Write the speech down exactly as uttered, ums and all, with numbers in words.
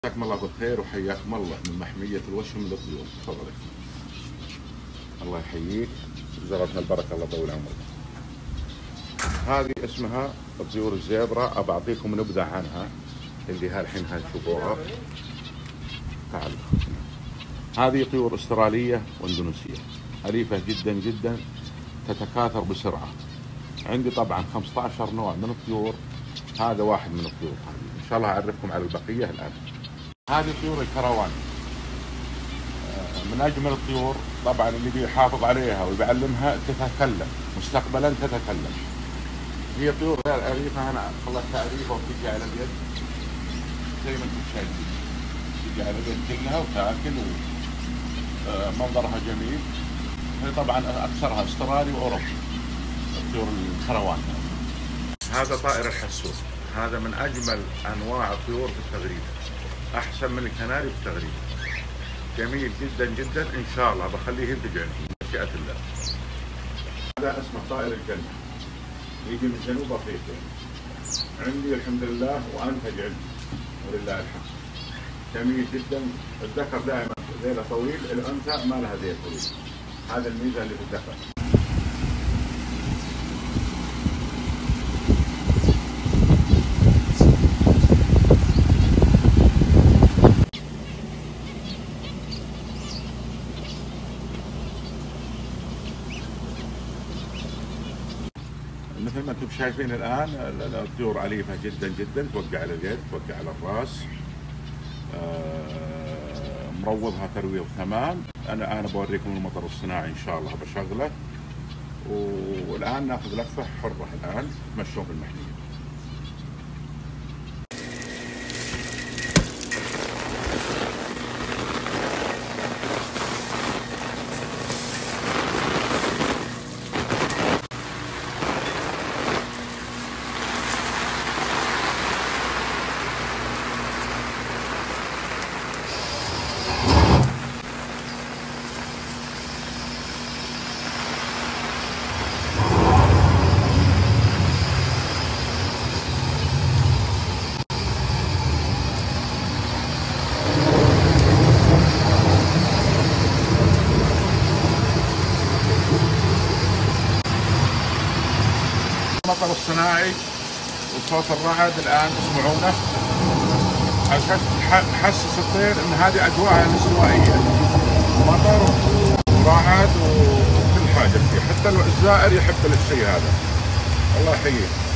جزاكم الله بالخير وحياكم الله من محمية الوشم للطيور. تفضل. الله يحييك، جزاك البركة، الله يطول عمرك. هذه اسمها الطيور الزيبرا، ابى اعطيكم نبذة عنها اللي هالحين هتشوفوها. تعالوا. هذه طيور استرالية واندونيسية، أليفة جدا جدا، تتكاثر بسرعة. عندي طبعا خمسة عشر نوع من الطيور، هذا واحد من الطيور هذه، ان شاء الله اعرفكم على البقية الان. هذه طيور الكروان، من اجمل الطيور طبعا، اللي بيحافظ عليها ويعلمها تتكلم مستقبلا، تتكلم. هي طيور الأليفة، انا خلصتها أليفة وتجي على اليد زي ما انتم شايفين، تجي على اليد كلها وتاكل ومنظرها جميل. هي طبعا اكثرها استرالي واوروبي، الطيور الكروان. هذا طائر الحسون، هذا من اجمل انواع الطيور في التغريده، احسن من الكناري في التغريده، جميل جدا جدا. ان شاء الله بخليه ينتج عندي بمشيئه الله. هذا اسمه طائر الجنه، يجي من جنوب افريقيا، عندي الحمد لله وانتج عندي ولله الحمد، جميل جدا. الذكر دائما ذيله طويل، الانثى ما لها ذيل طويل، هذا الميزه اللي في الذكر. مثل ما انتم شايفين الان، الطيور أليفة جدا جدا، توقع على اليد، توقع على الراس، مروضها ترويض تمام. انا انا بوريكم المطر الصناعي ان شاء الله بشغله. والان ناخذ لفه حره، الان تمشون بالمحميه. المطر الصناعي وصوت الرعد الان تسمعونه، عشان تحسس الطير ان هذه اجواء استوائيه، مطر ورعد وكل حاجه فيه، حتى الزائر يحب الشيء هذا. الله يحييه.